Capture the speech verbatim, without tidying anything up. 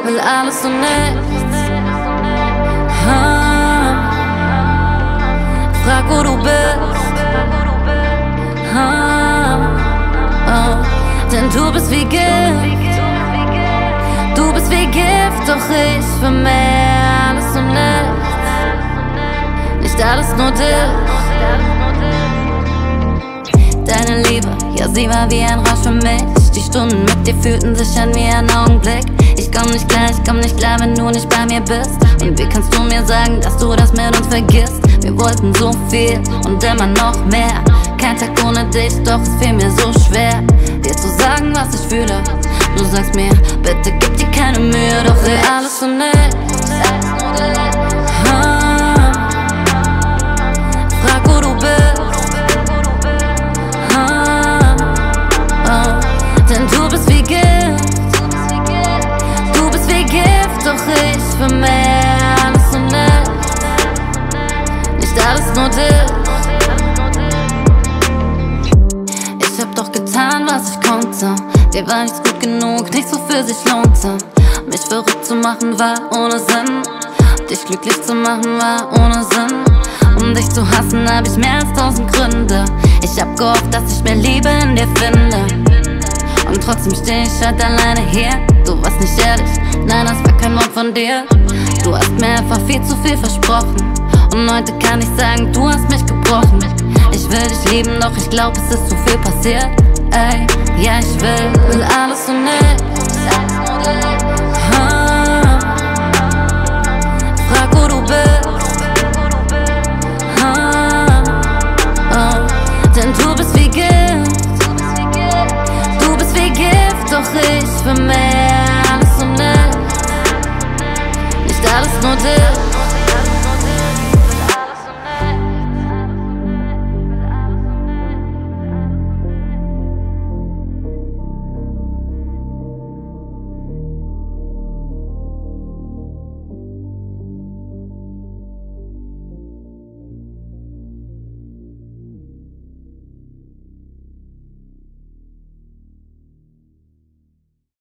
will alles und nichts. Ha. Frag, wo du bist. Ha. Oh. Denn du bist wie Gift. Du bist wie Gift, doch ich will mehr, alles und nichts. Nicht alles, nur dich. Deine Liebe, ja sie war wie ein Rausch für mich. Die Stunden mit dir fühlten sich an wie ein Augenblick. Ich komm nicht klar, ich komm nicht klar, wenn du nicht bei mir bist. Und wie kannst du mir sagen, dass du das mit uns vergisst? Wir wollten so viel und immer noch mehr. Kein Tag ohne dich, doch es fiel mir so schwer, dir zu sagen, was ich fühle. Du sagst mir, bitte gib dir keine Mühe, doch will alles und nichts. Ha. Frag, wo du bist. Ha. Oh. Denn du bist wie Gift. Du bist wie Gift, doch ich will mehr, alles und nichts. Nicht alles, nur dich. Ich hab doch getan, was ich konnte. Dir war nichts gut genug, nichts wofür sich lohnte. Mich verrückt zu machen war ohne Sinn. Dich glücklich zu machen war ohne Sinn. Um dich zu hassen hab ich mehr als tausend Gründe. Ich hab gehofft, dass ich mehr Liebe in dir finde. Und trotzdem steh ich halt alleine hier. Du warst nicht ehrlich, nein, das war kein Wort von dir. Du hast mir einfach viel zu viel versprochen. Und heute kann ich sagen, du hast mich gebrochen. Ich will dich lieben, doch ich glaub, es ist zu viel passiert. Ey, ja ich will, will alles und nichts.